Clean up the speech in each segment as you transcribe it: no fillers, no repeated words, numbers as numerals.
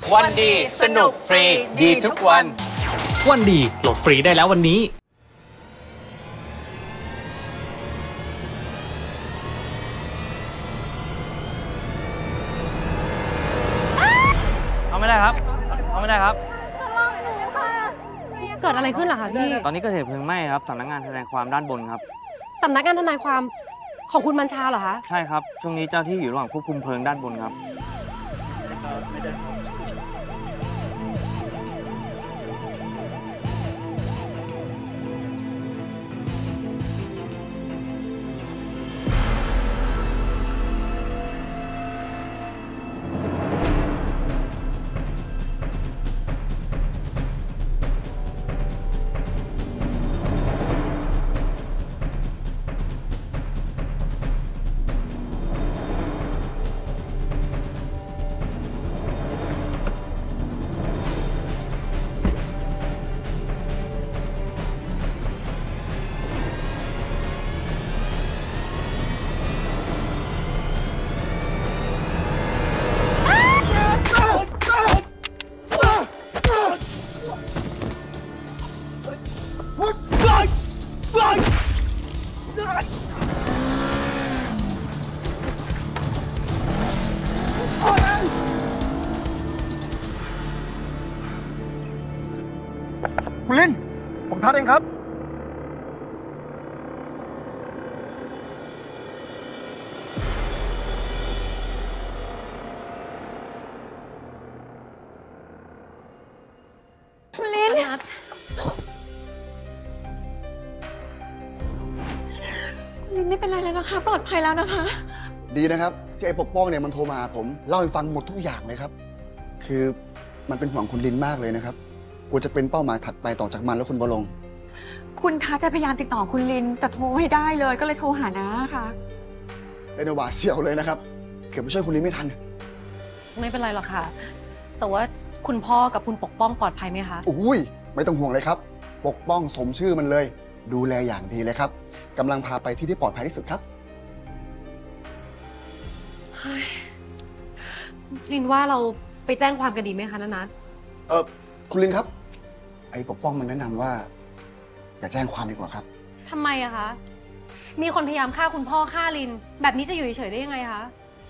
วันดีสนุกฟรีดีทุกวันวันดีโหลดฟรีได้แล้ววันนี้เอาไม่ได้ครับเอาไม่ได้ครับเกิดอะไรขึ้นเหรอคะพี่ตอนนี้เกิดเหตุเพลิงไหม้ครับสำนักงานทนายความด้านบนครับสำนักงานทนายความของคุณบัญชาเหรอคะใช่ครับช่วงนี้เจ้าที่อยู่ระหว่างควบคุมเพลิงด้านบนครับคุณลินผมทัดเองครับคุณลินไม่เป็นไรแล้วนะคะปลอดภัยแล้วนะคะดีนะครับที่ไอ้ปกป้องเนี่ยมันโทรมาหาผมเล่าให้ฟังหมดทุกอย่างเลยครับคือมันเป็นห่วงคุณลินมากเลยนะครับกลัวจะเป็นเป้าหมายถัดไปต่อจากมันแล้วคุณบลงคุณทัศน์พยายามติดต่อคุณลินแต่โทรไม่ได้เลยก็เลยโทรหาน้าค่ะเป็นหวาดเสียวเลยนะครับเกือบไปช่วยคุณลินไม่ทันไม่เป็นไรหรอกค่ะแต่ว่าคุณพ่อกับคุณปกป้องปลอดภัยไหมคะอุ้ยไม่ต้องห่วงเลยครับปกป้องสมชื่อมันเลยดูแลอย่างดีเลยครับกำลังพาไปที่ปลอดภัยที่สุดครับลินว่าเราไปแจ้งความกันดีไหมคะนัทคุณลินครับไอ้ปกป้องมันแนะนำว่าอย่าแจ้งความดีกว่าครับทำไมอะคะมีคนพยายามฆ่าคุณพ่อฆ่าลินแบบนี้จะอยู่เฉยๆได้ยังไงคะ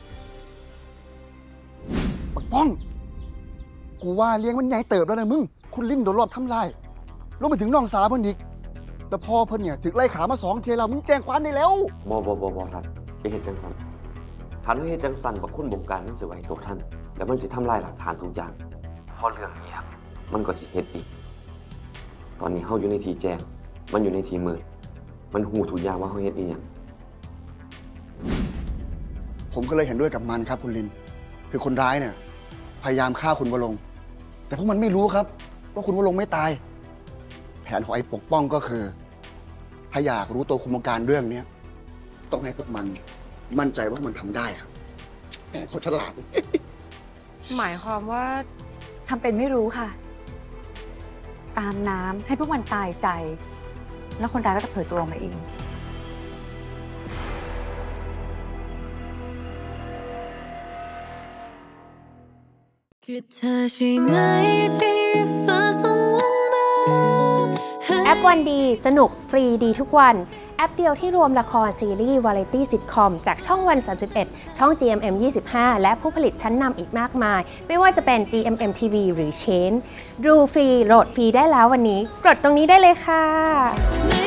ปกป้องกูว่าเลี้ยงมันใหญ่เติบแล้วนะมึงคุณลินโดนรอบทำลายลงไปถึงน้องสาวเพิ่นอีกแต่พ่อเพิ่นเนี่ยถึงไล่ขามา2 เทียแล้วมึงแจ้งความได้แล้วบ่ท่านอย่าเฮ็ดจังสันท่านเฮ็ดจังสันบักคุณบงการมันสิไว้ตัวท่านแล้วมันสิทำลายหลักฐานทุกอย่างพอเรื่องเงียบมันก็สิเฮ็ดอีกตอนนี้เฮาอยู่ในที่แจ้งมันอยู่ในที่มืดมันหูทุกอย่างว่าเฮาเฮ็ดอีหยังผมก็เลยเห็นด้วยกับมันครับคุณลินคือคนร้ายเนี่ยพยายามฆ่าคุณวรงค์แต่พวกมันไม่รู้ครับว่าคุณวรงค์ไม่ตายแผนของไอ้ปกป้องก็คือถ้าอยากรู้ตัวคุมการเรื่องนี้ต้องให้พวกมันมั่นใจว่ามันทำได้ครับแหมโคตรฉลาดหมายความว่าทำเป็นไม่รู้ค่ะตามน้ำให้พวกมันตายใจแล้วคนร้ายก็จะเผยตัวออกมาเองคือเธอใช่ไหมที่ฟ้าส่งลงมาแอปวันดีสนุกฟรีดีทุกวันแอปเดียวที่รวมละครซีรีส์วาไรตี้ซิทคอมจากช่องวัน31ช่อง GMM 25และผู้ผลิตชั้นนำอีกมากมายไม่ว่าจะเป็น GMM TV หรือ Chain ดูฟรีโหลดฟรีได้แล้ววันนี้กดตรงนี้ได้เลยค่ะ